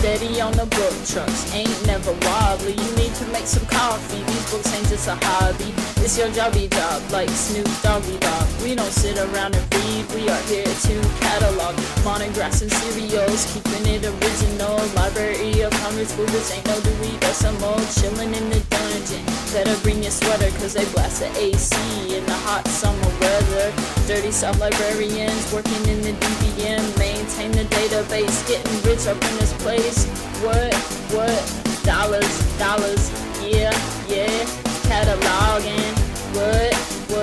Steady on the book trucks, ain't never wobbly. You need to make some coffee, these books ain't just a hobby. It's your jobby job, like Snoop Doggy Dogg. We don't sit around and read, we are here to catalog monographs and serials, keeping it original. Library of Congress books, ain't no Dewey Decimal. Chillin' in the dungeon, better bring your sweater, cause they blast the AC in the hot summer weather. Dirty South librarians working in the DBM, maintain the database, getting rich up in this place. What, dollars, yeah, cataloging, what,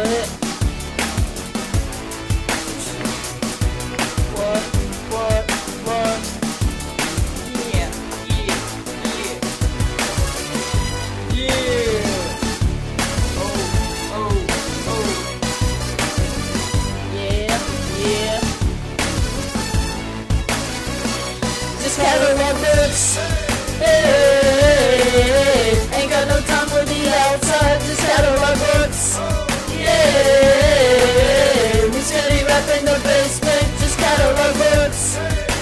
yeah, just catalog books. Hey, ain't got no time for the outside, just catalog books. Yeah, we steady rap in the basement, just catalog books.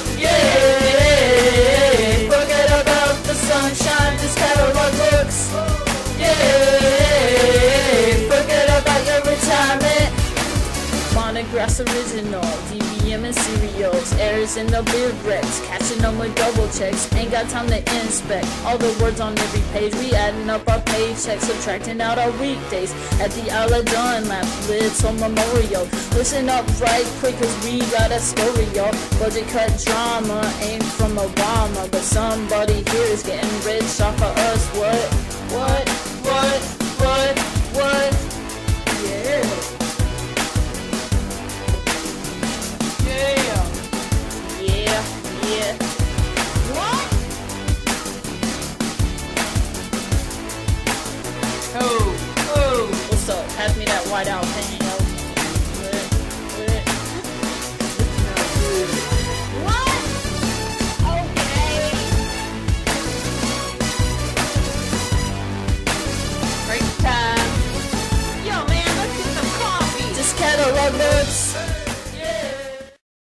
Yeah, forget about the sunshine, just catalog books. Yeah, forget about your retirement. Monographs original, DBM and serials, errors in the lyrics, catching them with double checks, ain't got time to inspect all the words on every page. We adding up our paychecks, subtracting out our weekdays at the Aladon Lab, lids on Memorial. Listen up right quick, cause we got a story, y'all. Budget cut drama ain't from Obama, but somebody here is getting rich off of us. What?